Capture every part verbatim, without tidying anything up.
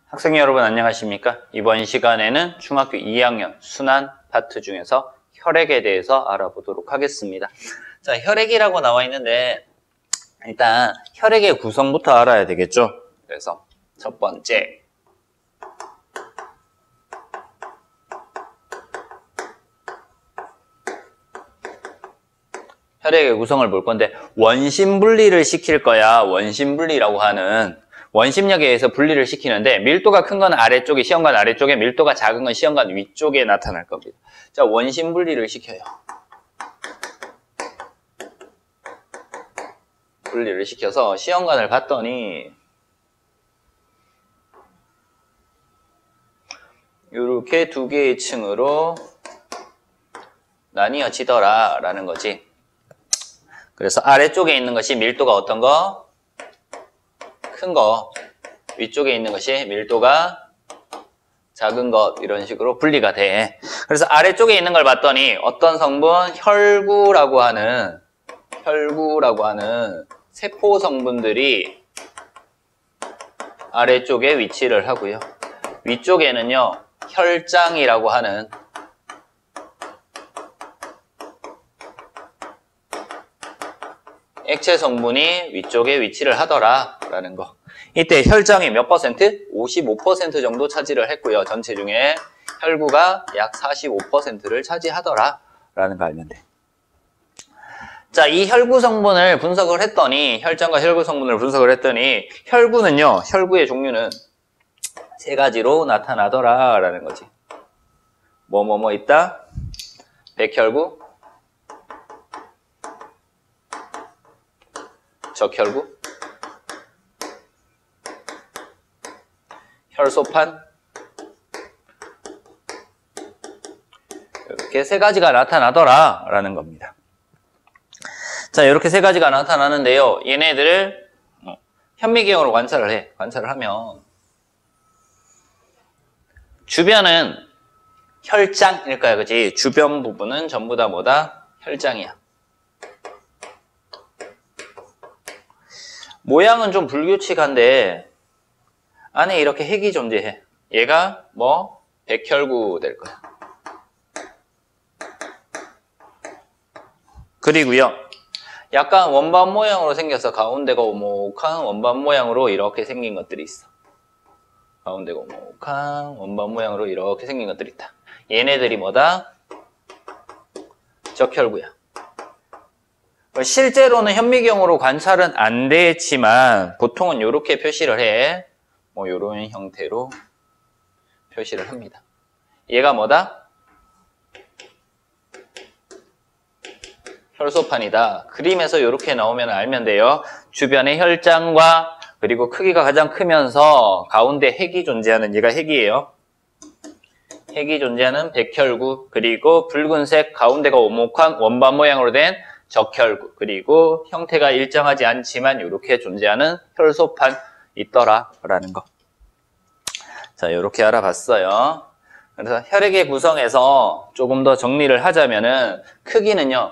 학생 여러분 안녕하십니까? 이번 시간에는 중학교 이 학년 순환 파트 중에서 혈액에 대해서 알아보도록 하겠습니다. 자, 혈액이라고 나와 있는데 일단 혈액의 구성부터 알아야 되겠죠? 그래서 첫 번째 혈액의 구성을 볼 건데 원심 분리를 시킬 거야. 원심 분리라고 하는 원심력에 의해서 분리를 시키는데 밀도가 큰 건 아래쪽에, 시험관 아래쪽에, 밀도가 작은 건 시험관 위쪽에 나타날 겁니다. 자, 원심 분리를 시켜요. 분리를 시켜서 시험관을 봤더니 이렇게 두 개의 층으로 나뉘어지더라 라는 거지. 그래서 아래쪽에 있는 것이 밀도가 어떤 거? 큰 거. 위쪽에 있는 것이 밀도가 작은 것. 이런 식으로 분리가 돼. 그래서 아래쪽에 있는 걸 봤더니 어떤 성분? 혈구라고 하는 혈구라고 하는 세포 성분들이 아래쪽에 위치를 하고요. 위쪽에는요. 혈장이라고 하는 액체 성분이 위쪽에 위치를 하더라 라는 거. 이때 혈장이 몇 퍼센트? 오십오 퍼센트 정도 차지를 했고요. 전체 중에 혈구가 약 사십오 퍼센트를 차지하더라 라는 거 알면 돼. 자, 이 혈구 성분을 분석을 했더니 혈장과 혈구 성분을 분석을 했더니 혈구는요. 혈구의 종류는 세 가지로 나타나더라 라는 거지. 뭐 뭐 뭐 있다? 백혈구, 적혈구, 혈소판, 이렇게 세 가지가 나타나더라 라는 겁니다. 자, 이렇게 세 가지가 나타나는데요. 얘네들을 현미경으로 관찰을 해. 관찰을 하면 주변은 혈장일 거야, 그치? 주변 부분은 전부 다 뭐다? 혈장이야. 모양은 좀 불규칙한데 안에 이렇게 핵이 존재해. 얘가 뭐 백혈구 될 거야. 그리고요. 약간 원반 모양으로 생겨서 가운데가 오목한 원반 모양으로 이렇게 생긴 것들이 있어. 가운데가 오목한 원반 모양으로 이렇게 생긴 것들이 있다. 얘네들이 뭐다? 적혈구야. 실제로는 현미경으로 관찰은 안 되지만 보통은 이렇게 표시를 해. 뭐 이런 형태로 표시를 합니다. 얘가 뭐다? 혈소판이다. 그림에서 이렇게 나오면 알면 돼요. 주변에 혈장과 그리고 크기가 가장 크면서 가운데 핵이 존재하는 얘가 핵이에요. 핵이 존재하는 백혈구, 그리고 붉은색 가운데가 오목한 원반 모양으로 된 적혈구, 그리고 형태가 일정하지 않지만 이렇게 존재하는 혈소판 있더라 라는 거. 자, 이렇게 알아봤어요. 그래서 혈액의 구성에서 조금 더 정리를 하자면은 크기는요.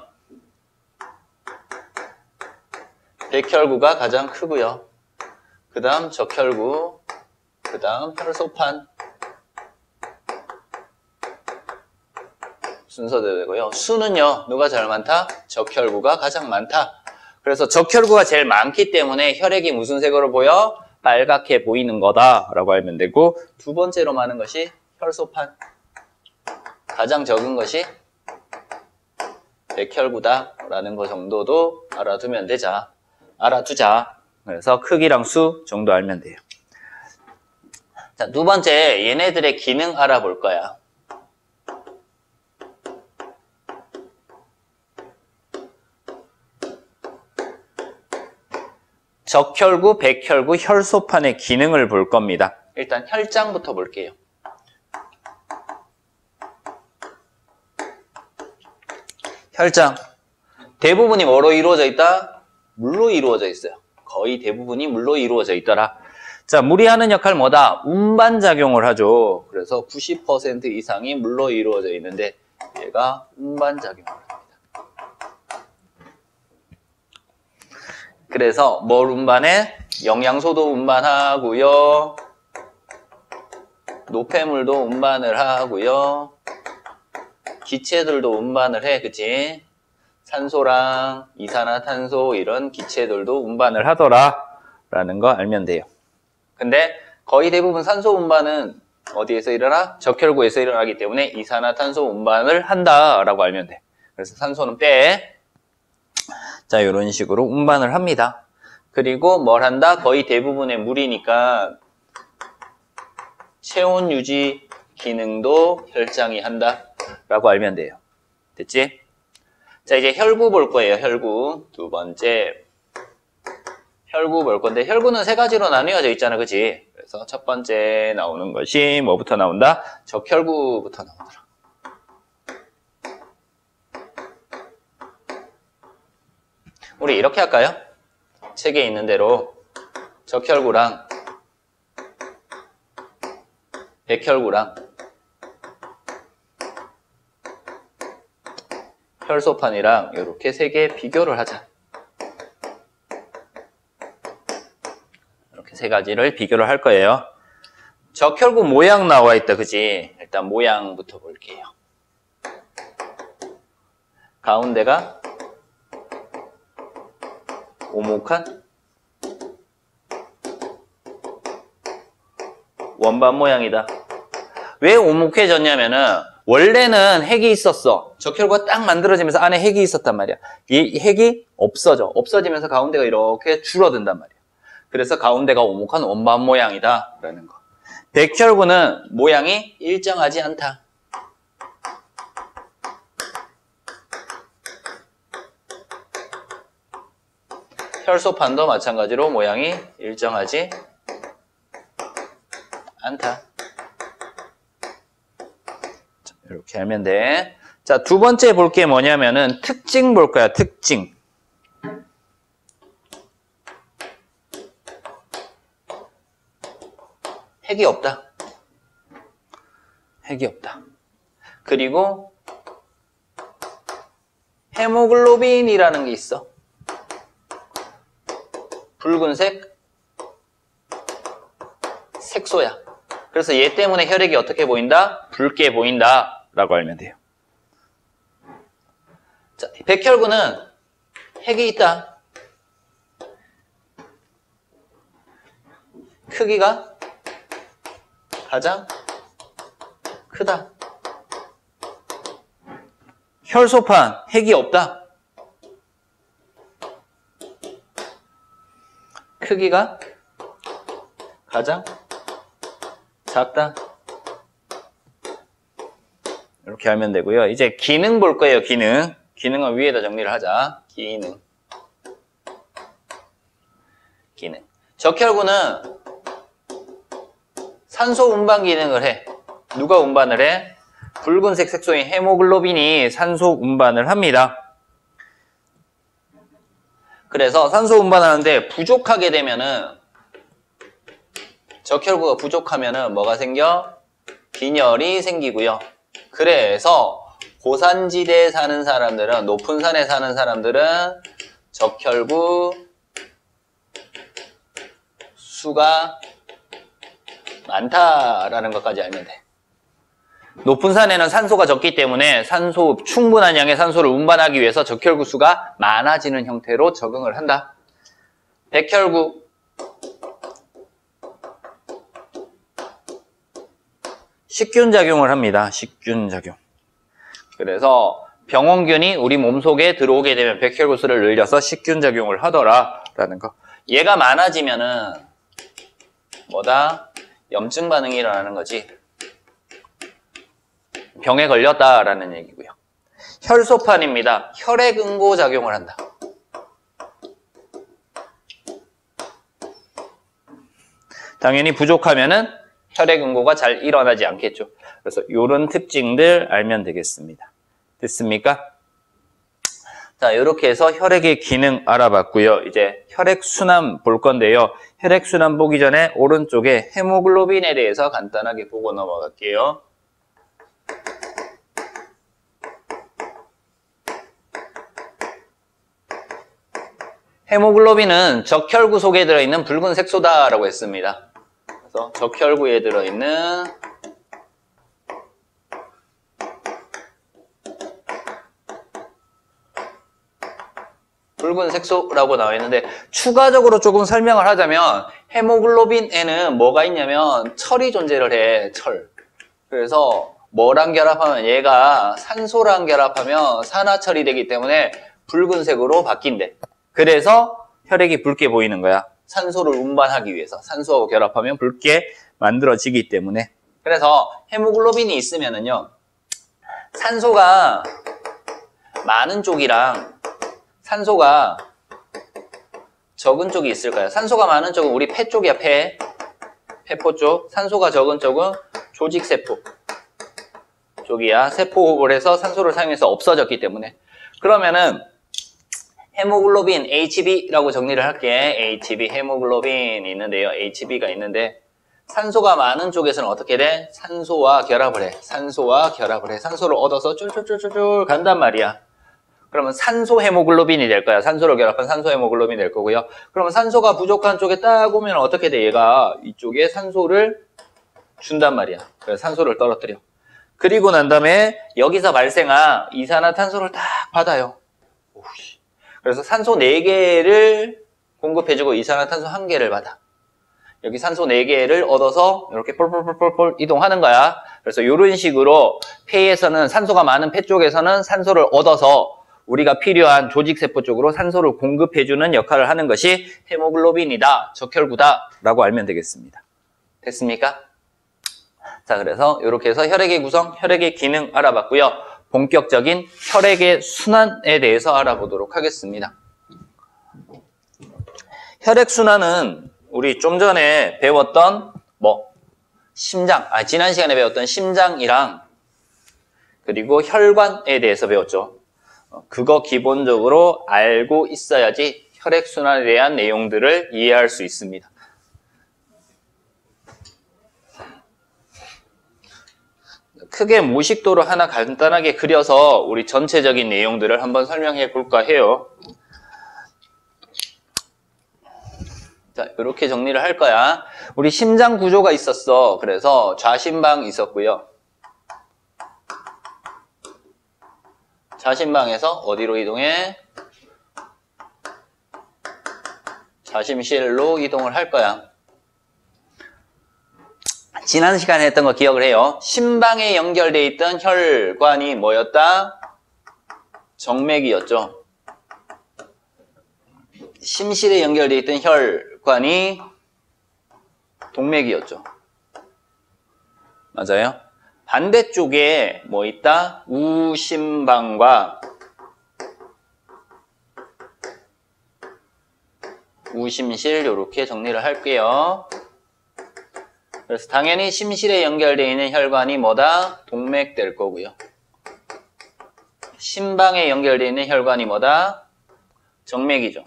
백혈구가 가장 크고요. 그 다음 적혈구, 그 다음 혈소판 순서대로 되고요. 수는요. 누가 제일 많다? 적혈구가 가장 많다. 그래서 적혈구가 제일 많기 때문에 혈액이 무슨 색으로 보여? 빨갛게 보이는 거다라고 알면 되고, 두 번째로 많은 것이 혈소판. 가장 적은 것이 백혈구다라는 거 정도도 알아두면 되자. 알아두자. 그래서 크기랑 수 정도 알면 돼요. 자, 두 번째 얘네들의 기능 알아볼 거야. 적혈구, 백혈구, 혈소판의 기능을 볼 겁니다. 일단 혈장부터 볼게요. 혈장. 대부분이 뭐로 이루어져 있다? 물로 이루어져 있어요. 거의 대부분이 물로 이루어져 있더라. 자, 물이 하는 역할 뭐다? 운반작용을 하죠. 그래서 구십 퍼센트 이상이 물로 이루어져 있는데 얘가 운반작용을 합니다. 그래서 뭘 운반해? 영양소도 운반하고요. 노폐물도 운반을 하고요. 기체들도 운반을 해, 그치? 산소랑 이산화탄소 이런 기체들도 운반을 하더라 라는 거 알면 돼요. 근데 거의 대부분 산소 운반은 어디에서 일어나? 적혈구에서 일어나기 때문에 이산화탄소 운반을 한다라고 알면 돼. 그래서 산소는 빼. 자, 이런 식으로 운반을 합니다. 그리고 뭘 한다? 거의 대부분의 물이니까 체온 유지 기능도 혈장이 한다라고 알면 돼요. 됐지? 자, 이제 혈구 볼 거예요. 혈구. 두 번째. 혈구 볼 건데 혈구는 세 가지로 나뉘어져 있잖아. 그치? 그래서 첫 번째 나오는 것이 뭐부터 나온다? 적혈구부터 나오더라. 우리 이렇게 할까요? 책에 있는 대로 적혈구랑 백혈구랑 혈소판이랑 이렇게 세 개 비교를 하자. 이렇게 세 가지를 비교를 할 거예요. 적혈구 모양 나와 있다, 그지? 일단 모양부터 볼게요. 가운데가 오목한 원반 모양이다. 왜 오목해졌냐면은 원래는 핵이 있었어. 적혈구가 딱 만들어지면서 안에 핵이 있었단 말이야. 이 핵이 없어져. 없어지면서 가운데가 이렇게 줄어든단 말이야. 그래서 가운데가 오목한 원반 모양이다 라는 거. 백혈구는 모양이 일정하지 않다. 혈소판도 마찬가지로 모양이 일정하지 않다. 자, 이렇게 하면 돼. 자, 두 번째 볼 게 뭐냐면은 특징 볼 거야. 특징. 핵이 없다. 핵이 없다. 그리고 헤모글로빈이라는 게 있어. 붉은색 색소야. 그래서 얘 때문에 혈액이 어떻게 보인다? 붉게 보인다 라고 알면 돼요. 자, 백혈구는 핵이 있다. 크기가 가장 크다. 혈소판 핵이 없다. 크기가 가장 작다. 이렇게 하면 되고요. 이제 기능 볼 거예요. 기능. 기능은 위에다 정리를 하자. 기능. 기능. 적혈구는 산소 운반 기능을 해. 누가 운반을 해? 붉은색 색소인 헤모글로빈이 산소 운반을 합니다. 그래서 산소 운반을 하는데 부족하게 되면은 적혈구가 부족하면은 뭐가 생겨? 빈혈이 생기고요. 그래서 고산지대에 사는 사람들은, 높은 산에 사는 사람들은 적혈구 수가 많다라는 것까지 알면 돼. 높은 산에는 산소가 적기 때문에 산소, 충분한 양의 산소를 운반하기 위해서 적혈구 수가 많아지는 형태로 적응을 한다. 백혈구. 식균 작용을 합니다. 식균 작용. 그래서 병원균이 우리 몸속에 들어오게 되면 백혈구 수를 늘려서 식균 작용을 하더라라는 거. 얘가 많아지면은 뭐다? 염증 반응이 일어나는 거지. 병에 걸렸다라는 얘기고요. 혈소판입니다. 혈액 응고 작용을 한다. 당연히 부족하면은 혈액 응고가 잘 일어나지 않겠죠. 그래서 이런 특징들 알면 되겠습니다. 됐습니까? 자, 이렇게 해서 혈액의 기능 알아봤고요. 이제 혈액순환 볼 건데요. 혈액순환 보기 전에 오른쪽에 헤모글로빈에 대해서 간단하게 보고 넘어갈게요. 헤모글로빈은 적혈구 속에 들어있는 붉은 색소다라고 했습니다. 그래서 적혈구에 들어있는 붉은 색소라고 나와 있는데 추가적으로 조금 설명을 하자면 헤모글로빈에는 뭐가 있냐면 철이 존재를 해. 철. 그래서 뭐랑 결합하면 얘가 산소랑 결합하면 산화철이 되기 때문에 붉은색으로 바뀐대. 그래서 혈액이 붉게 보이는 거야. 산소를 운반하기 위해서. 산소하고 결합하면 붉게 만들어지기 때문에. 그래서 헤모글로빈이 있으면은요. 산소가 많은 쪽이랑 산소가 적은 쪽이 있을까요? 산소가 많은 쪽은 우리 폐 쪽이야, 폐. 폐포 쪽. 산소가 적은 쪽은 조직세포 쪽이야. 세포 호흡을 해서 산소를 사용해서 없어졌기 때문에. 그러면은 헤모글로빈 에이치비라고 정리를 할게. 에이치비 헤모글로빈이 있는데요. 에이치비가 있는데 산소가 많은 쪽에서는 어떻게 돼? 산소와 결합을 해. 산소와 결합을 해. 산소를 얻어서 쫄쫄쫄쫄 간단 말이야. 그러면 산소 헤모글로빈이 될 거야. 산소를 결합한 산소 헤모글로빈이 될 거고요. 그러면 산소가 부족한 쪽에 딱 오면 어떻게 돼? 얘가 이쪽에 산소를 준단 말이야. 그래서 산소를 떨어뜨려. 그리고 난 다음에 여기서 발생한 이산화탄소를 딱 받아요. 오우씨. 그래서 산소 네 개를 공급해주고 이산화탄소 한 개를 받아. 여기 산소 네 개를 얻어서 이렇게 폴폴폴폴 이동하는 거야. 그래서 이런 식으로 폐에서는 산소가 많은 폐 쪽에서는 산소를 얻어서 우리가 필요한 조직세포 쪽으로 산소를 공급해주는 역할을 하는 것이 헤모글로빈이다, 적혈구다 라고 알면 되겠습니다. 됐습니까? 자, 그래서 이렇게 해서 혈액의 구성, 혈액의 기능 알아봤고요. 본격적인 혈액의 순환에 대해서 알아보도록 하겠습니다. 혈액순환은 우리 좀 전에 배웠던 뭐 심장, 아 지난 시간에 배웠던 심장이랑 그리고 혈관에 대해서 배웠죠. 그거 기본적으로 알고 있어야지 혈액순환에 대한 내용들을 이해할 수 있습니다. 크게 모식도로 하나 간단하게 그려서 우리 전체적인 내용들을 한번 설명해 볼까 해요. 자, 이렇게 정리를 할 거야. 우리 심장 구조가 있었어. 그래서 좌심방 있었고요. 좌심방에서 어디로 이동해? 좌심실로 이동을 할 거야. 지난 시간에 했던 거 기억을 해요. 심방에 연결되어 있던 혈관이 뭐였다? 정맥이었죠. 심실에 연결되어 있던 혈관이 동맥이었죠. 맞아요? 반대쪽에 뭐 있다? 우심방과 우심실 이렇게 정리를 할게요. 그래서 당연히 심실에 연결되어 있는 혈관이 뭐다? 동맥 될 거고요. 심방에 연결되어 있는 혈관이 뭐다? 정맥이죠.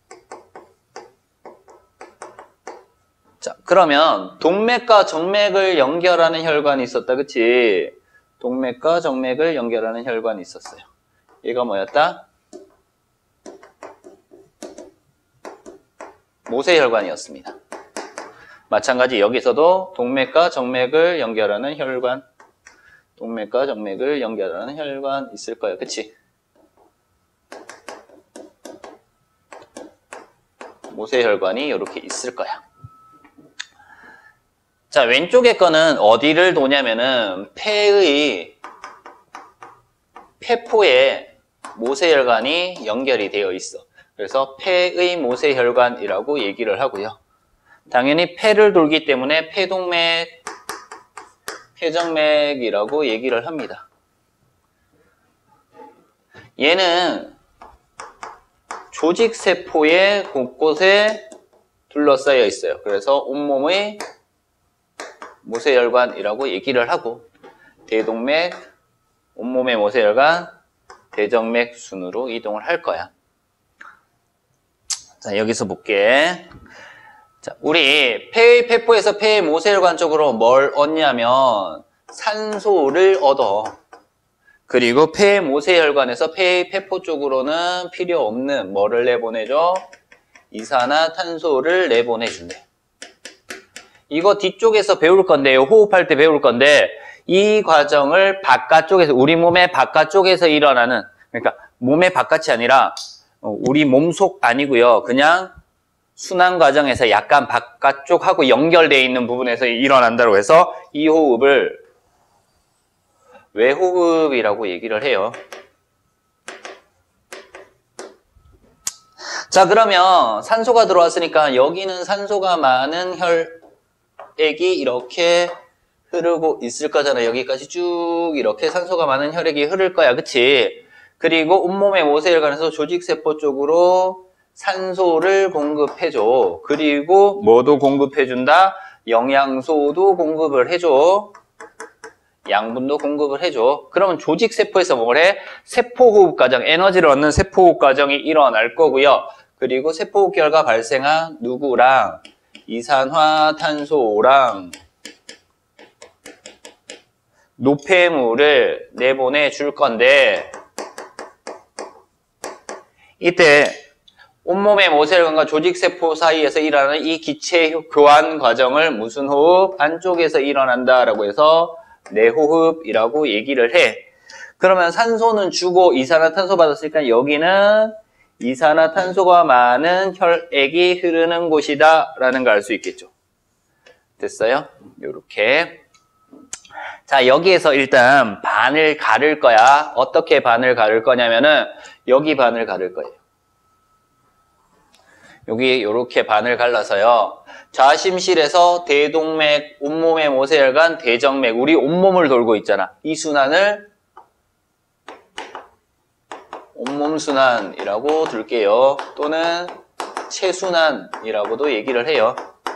자, 그러면 동맥과 정맥을 연결하는 혈관이 있었다, 그치? 동맥과 정맥을 연결하는 혈관이 있었어요. 얘가 뭐였다? 모세혈관이었습니다. 마찬가지 여기서도 동맥과 정맥을 연결하는 혈관, 동맥과 정맥을 연결하는 혈관 있을 거예요. 그치? 모세혈관이 이렇게 있을 거야. 자, 왼쪽의 거는 어디를 도냐면은 폐의 폐포에 모세혈관이 연결이 되어 있어. 그래서 폐의 모세혈관이라고 얘기를 하고요. 당연히 폐를 돌기 때문에 폐동맥, 폐정맥이라고 얘기를 합니다. 얘는 조직세포의 곳곳에 둘러싸여 있어요. 그래서 온몸의 모세혈관이라고 얘기를 하고 대동맥, 온몸의 모세혈관, 대정맥 순으로 이동을 할 거야. 자, 여기서 볼게. 자, 우리 폐의 폐포에서 폐의 모세혈관 쪽으로 뭘 얻냐면 산소를 얻어. 그리고 폐의 모세혈관에서 폐의 폐포 쪽으로는 필요 없는 뭐를 내보내줘? 이산화탄소를 내보내준대. 이거 뒤쪽에서 배울 건데요. 호흡할 때 배울 건데 이 과정을 바깥쪽에서 우리 몸의 바깥쪽에서 일어나는, 그러니까 몸의 바깥이 아니라 우리 몸속 아니고요. 그냥 순환 과정에서 약간 바깥쪽하고 연결되어 있는 부분에서 일어난다고 해서 이 호흡을 외호흡이라고 얘기를 해요. 자, 그러면 산소가 들어왔으니까 여기는 산소가 많은 혈액이 이렇게 흐르고 있을 거잖아요. 여기까지 쭉 이렇게 산소가 많은 혈액이 흐를 거야. 그치? 그리고 온몸의 모세혈관에서 조직세포 쪽으로 산소를 공급해줘. 그리고 뭐도 공급해준다? 영양소도 공급을 해줘. 양분도 공급을 해줘. 그러면 조직세포에서 뭘 해? 세포호흡 과정, 에너지를 얻는 세포호흡 과정이 일어날 거고요. 그리고 세포호흡 결과 발생한 누구랑 이산화탄소랑 노폐물을 내보내 줄 건데 이때 온몸의 모세혈관과 조직세포 사이에서 일어나는 이 기체 교환 과정을 무슨 호흡? 안쪽에서 일어난다라고 해서 내호흡이라고 얘기를 해. 그러면 산소는 주고 이산화탄소 받았으니까 여기는 이산화탄소가 많은 혈액이 흐르는 곳이다 라는 걸 알 수 있겠죠. 됐어요? 요렇게. 자, 여기에서 일단 반을 가를 거야. 어떻게 반을 가를 거냐면은 여기 반을 가를 거예요. 여기 요렇게 반을 갈라서요. 좌심실에서 대동맥, 온몸의 모세혈관, 대정맥, 우리 온몸을 돌고 있잖아. 이 순환을 온몸순환이라고 둘게요. 또는 체순환이라고도 얘기를 해요.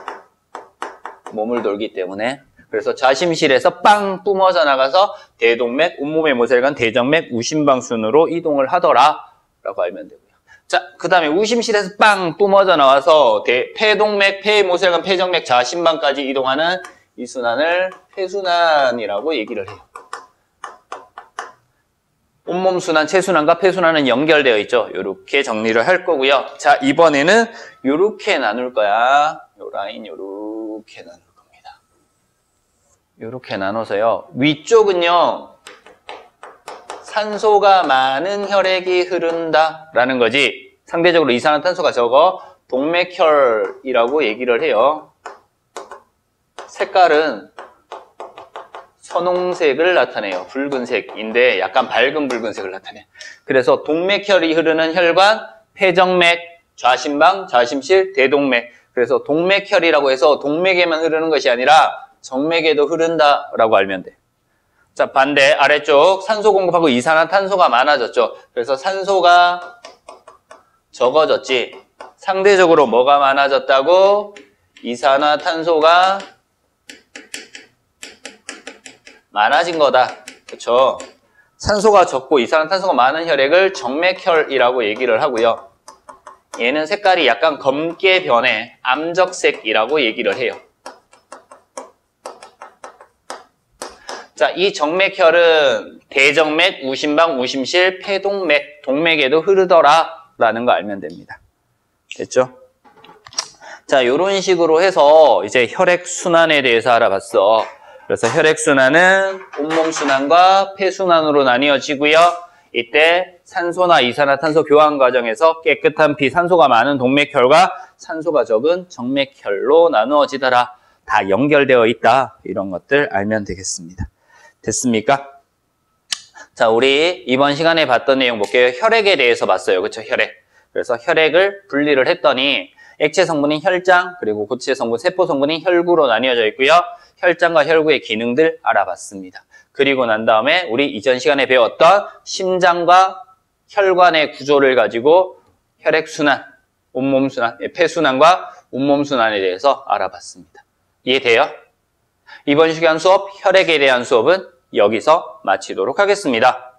몸을 돌기 때문에. 그래서 좌심실에서 빵 뿜어져 나가서 대동맥, 온몸의 모세혈관, 대정맥, 우심방순으로 이동을 하더라 라고 알면 되고요. 자, 그 다음에 우심실에서 빵 뿜어져 나와서 대, 폐동맥, 폐모세혈관, 폐정맥, 좌심방까지 이동하는 이 순환을 폐순환이라고 얘기를 해요. 온몸순환, 체순환과 폐순환은 연결되어 있죠. 이렇게 정리를 할 거고요. 자, 이번에는 이렇게 나눌 거야. 요 라인 요렇게 나눌 겁니다. 요렇게 나눠서요. 위쪽은요. 산소가 많은 혈액이 흐른다라는 거지. 상대적으로 이산화탄소가 적어 동맥혈이라고 얘기를 해요. 색깔은 선홍색을 나타내요. 붉은색인데 약간 밝은 붉은색을 나타내. 그래서 동맥혈이 흐르는 혈관, 폐정맥, 좌심방, 좌심실, 대동맥. 그래서 동맥혈이라고 해서 동맥에만 흐르는 것이 아니라 정맥에도 흐른다라고 알면 돼. 자, 반대 아래쪽 산소 공급하고 이산화탄소가 많아졌죠. 그래서 산소가 적어졌지. 상대적으로 뭐가 많아졌다고? 이산화탄소가 많아진 거다. 그렇죠? 산소가 적고 이산화탄소가 많은 혈액을 정맥혈이라고 얘기를 하고요. 얘는 색깔이 약간 검게 변해 암적색이라고 얘기를 해요. 자, 이 정맥혈은 대정맥, 우심방, 우심실, 폐동맥, 동맥에도 흐르더라 라는 거 알면 됩니다. 됐죠? 자, 이런 식으로 해서 이제 혈액순환에 대해서 알아봤어. 그래서 혈액순환은 온몸순환과 폐순환으로 나뉘어지고요. 이때 산소나 이산화탄소 교환 과정에서 깨끗한 피, 산소가 많은 동맥혈과 산소가 적은 정맥혈로 나누어지더라. 다 연결되어 있다. 이런 것들 알면 되겠습니다. 됐습니까? 자, 우리 이번 시간에 봤던 내용 볼게요. 혈액에 대해서 봤어요. 그렇죠? 혈액. 그래서 혈액을 분리를 했더니 액체 성분인 혈장, 그리고 고체 성분, 세포 성분인 혈구로 나뉘어져 있고요. 혈장과 혈구의 기능들 알아봤습니다. 그리고 난 다음에 우리 이전 시간에 배웠던 심장과 혈관의 구조를 가지고 혈액순환, 온몸순환, 폐순환과 온몸순환에 대해서 알아봤습니다. 이해돼요? 이번 시간 수업 혈액에 대한 수업은 여기서 마치도록 하겠습니다.